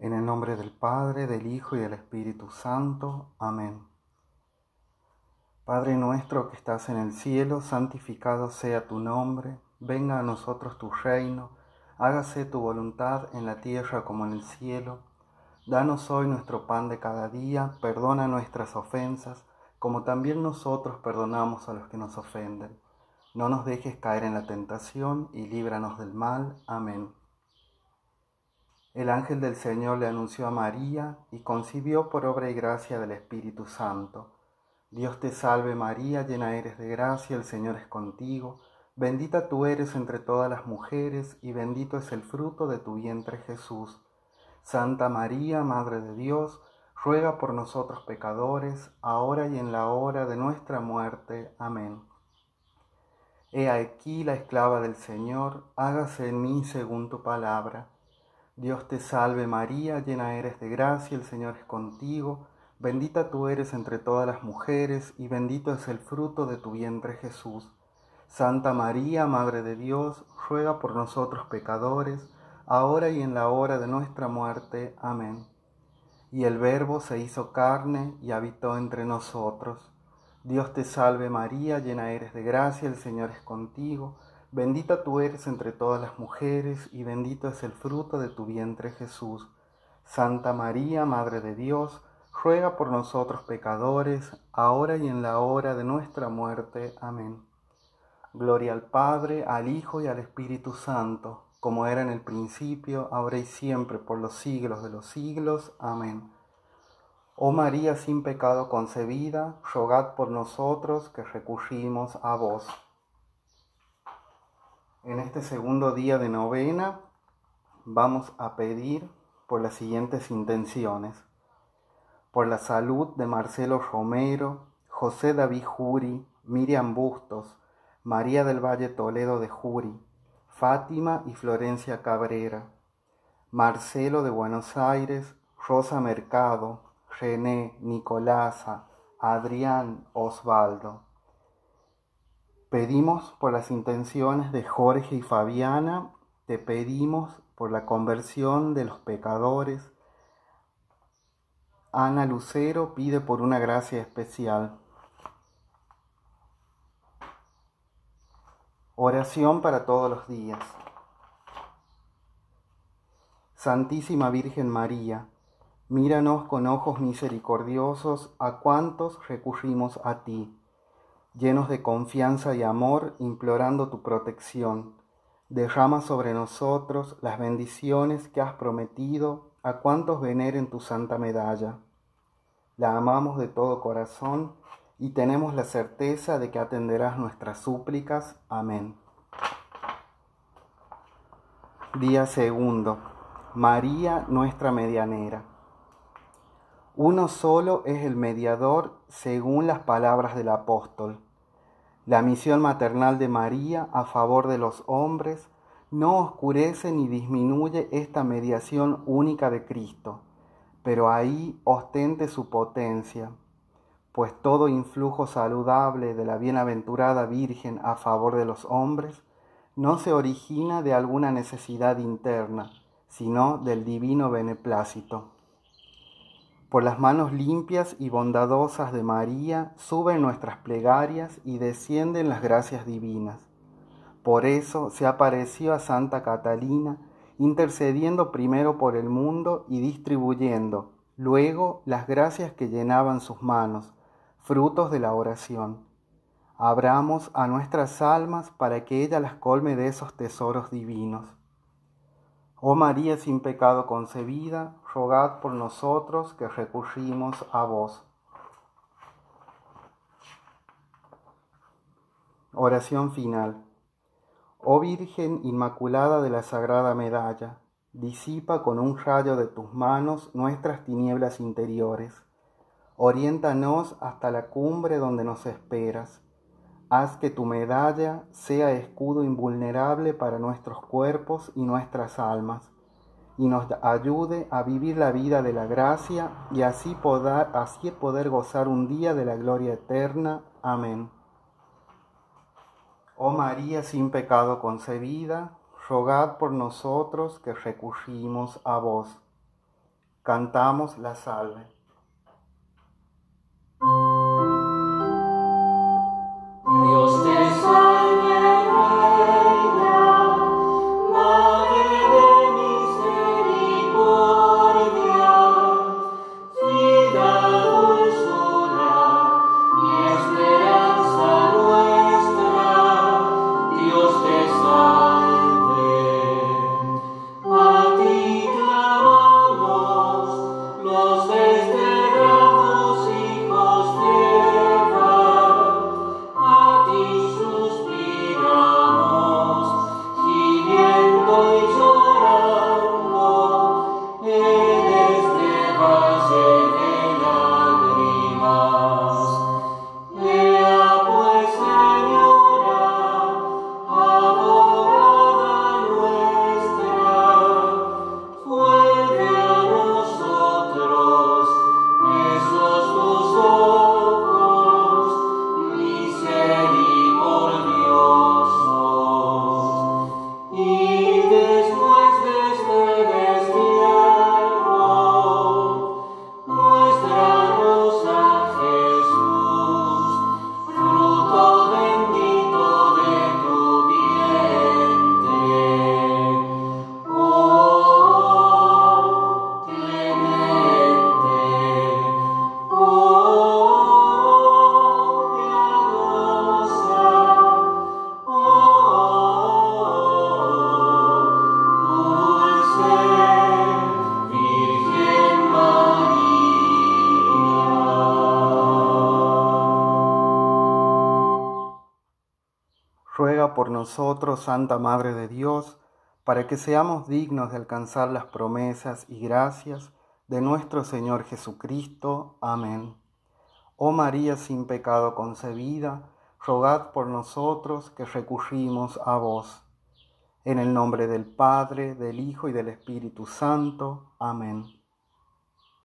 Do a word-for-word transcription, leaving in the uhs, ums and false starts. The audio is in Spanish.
En el nombre del Padre, del Hijo y del Espíritu Santo. Amén. Padre nuestro que estás en el cielo, santificado sea tu nombre. Venga a nosotros tu reino. Hágase tu voluntad en la tierra como en el cielo. Danos hoy nuestro pan de cada día. Perdona nuestras ofensas, como también nosotros perdonamos a los que nos ofenden. No nos dejes caer en la tentación y líbranos del mal. Amén. El ángel del Señor le anunció a María y concibió por obra y gracia del Espíritu Santo. Dios te salve María, llena eres de gracia, el Señor es contigo. Bendita tú eres entre todas las mujeres y bendito es el fruto de tu vientre Jesús. Santa María, Madre de Dios, ruega por nosotros pecadores, ahora y en la hora de nuestra muerte. Amén. He aquí la esclava del Señor, hágase en mí según tu palabra. Dios te salve María, llena eres de gracia, el Señor es contigo. Bendita tú eres entre todas las mujeres y bendito es el fruto de tu vientre Jesús. Santa María, Madre de Dios, ruega por nosotros pecadores, ahora y en la hora de nuestra muerte. Amén. Y el Verbo se hizo carne y habitó entre nosotros. Dios te salve María, llena eres de gracia, el Señor es contigo. Bendita tú eres entre todas las mujeres y bendito es el fruto de tu vientre Jesús. Santa María, Madre de Dios, ruega por nosotros pecadores, ahora y en la hora de nuestra muerte. Amén. Gloria al Padre, al Hijo y al Espíritu Santo, como era en el principio, ahora y siempre, por los siglos de los siglos. Amén. Oh María sin pecado concebida, rogad por nosotros que recurrimos a vos. En este segundo día de novena vamos a pedir por las siguientes intenciones: por la salud de Marcelo Romero, José David Juri, Miriam Bustos, María del Valle Toledo de Juri, Fátima y Florencia Cabrera, Marcelo de Buenos Aires, Rosa Mercado, René, Nicolasa, Adrián, Osvaldo. Pedimos por las intenciones de Jorge y Fabiana, te pedimos por la conversión de los pecadores. Ana Lucero pide por una gracia especial. Oración para todos los días. Santísima Virgen María, míranos con ojos misericordiosos a cuantos recurrimos a ti, llenos de confianza y amor, implorando tu protección. Derrama sobre nosotros las bendiciones que has prometido a cuantos veneren tu santa medalla. La amamos de todo corazón y tenemos la certeza de que atenderás nuestras súplicas. Amén. Día segundo. María, nuestra medianera. Uno solo es el mediador según las palabras del apóstol. La misión maternal de María a favor de los hombres no oscurece ni disminuye esta mediación única de Cristo, pero ahí ostente su potencia, pues todo influjo saludable de la bienaventurada Virgen a favor de los hombres no se origina de alguna necesidad interna, sino del divino beneplácito. Por las manos limpias y bondadosas de María suben nuestras plegarias y descienden las gracias divinas. Por eso se apareció a Santa Catalina, intercediendo primero por el mundo y distribuyendo, luego, las gracias que llenaban sus manos, frutos de la oración. Abramos a nuestras almas para que ella las colme de esos tesoros divinos. Oh María sin pecado concebida, rogad por nosotros que recurrimos a vos. Oración final. Oh Virgen Inmaculada de la Sagrada Medalla, disipa con un rayo de tus manos nuestras tinieblas interiores. Oriéntanos hasta la cumbre donde nos esperas. Haz que tu medalla sea escudo invulnerable para nuestros cuerpos y nuestras almas, y nos ayude a vivir la vida de la gracia y así poder, así poder gozar un día de la gloria eterna. Amén. Oh María sin pecado concebida, rogad por nosotros que recurrimos a vos. Cantamos la salve. Dios te salve, Reina, Madre de misericordia, vida, dulzura y esperanza nuestra. Dios te salve. A ti clamamos los desterrados hijos de Eva. A ti suspiramos, gimiendo y llorando en este valle de lágrimas. Ea pues, Señora, abogada nuestra, vuelve a nosotros esos tus ojos misericordiosos, y después de este destierro, muéstranos a Jesús, fruto bendito de tu vientre. Oh, clemente, oh, piadosa, oh, dulce Virgen María. Ruega por nosotros, Santa Madre de Dios, para que seamos dignos de alcanzar las promesas y gracias de nuestro Señor Jesucristo. Amén. Oh María sin pecado concebida, rogad por nosotros que recurrimos a vos. En el nombre del Padre, del Hijo y del Espíritu Santo. Amén.